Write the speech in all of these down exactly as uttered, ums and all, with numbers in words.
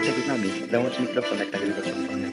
ojciec z nami. Załącz mikrofon, jak nagrywa telefonie.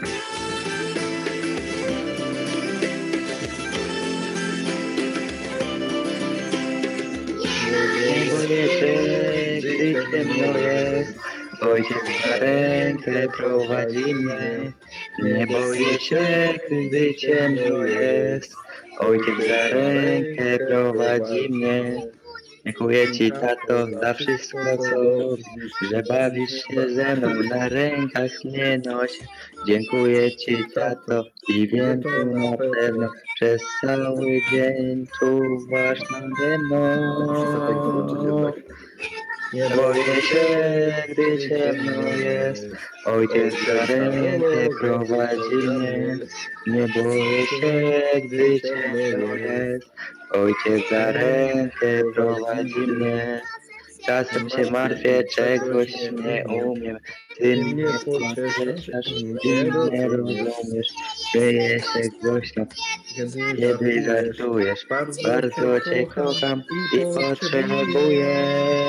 Nie boję się, gdy ciemno jest. Ojciec za rękę prowadzi mnie. Nie boję się, gdy ciemno jest. Ojciec za rękę prowadzi mnie. Dziękuję ci, tato, za wszystko, co robisz, że bawisz się ze mną, na rękach mnie nosisz. Dziękuję ci, tato, i wiem tu na pewno, przez cały dzień czuwasz nade mną. Nie boję się, gdy ciemno jest, ojciec za rękę prowadzi mnie. Nie boję się, gdy ciemno jest, ojciec za rękę prowadzi mnie. Czasem się martwię, czegoś nie umiem, ty mnie pocieszasz i nie rozumiesz. Śmieję się głośno, kiedy żartujesz. Bardzo cię kocham i potrzebuję.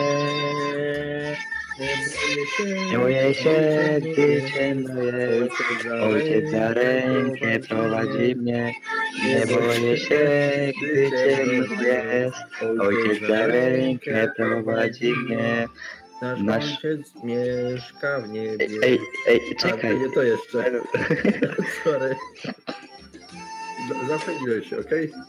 Nie boję się, gdy ciemno jest, ojciec za rękę prowadzi mnie. Nie boję się, gdy ciemno jest, ojciec za rękę prowadzi mnie. Nasz ojciec mieszka w niebie. Ej, ej, czekaj. A, nie to jeszcze. Sorry. Zapędziłeś się, okej? Okay?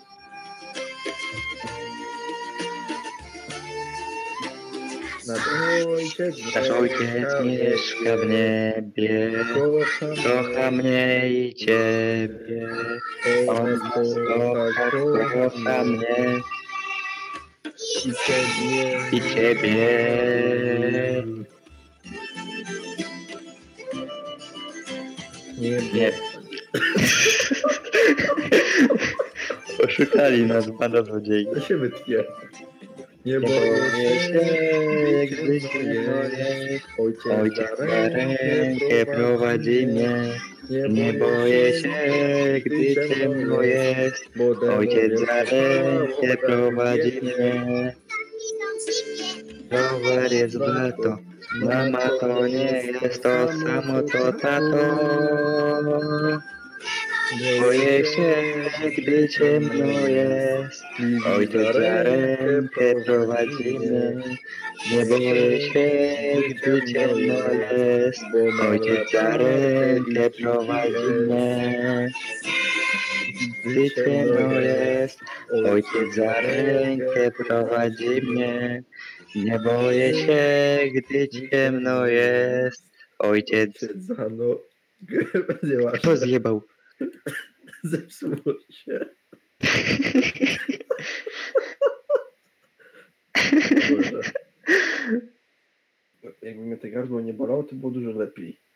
Nasz ojciec, Nasz ojciec mieszka w niebie, kocha mnie i ciebie. On nas kocha, kocha mnie i ciebie. i ciebie. Nie, nie. Oszukali nas, pana złodziei. To się wytnie. Nie boję się, gdy ciemno jest, ojciec za rękę prowadzi mnie. Nie boję się, gdy ciemno jest, ojciec za rękę prowadzi mnie. Rower jest warto, mama to nie jest to samo co tato. Boję się, gdy ciemno jest, ojciec za rękę prowadzi mnie. Nie boję się, gdy ciemno jest, ojciec za rękę prowadzi mnie. Gdy ciemno jest, ojciec za rękę prowadzi mnie. Nie boję się, gdy ciemno jest, ojciec... Za no... Kto zjebał? Zepsuło się. Jakby mnie te gardło nie bolało, to było dużo lepiej.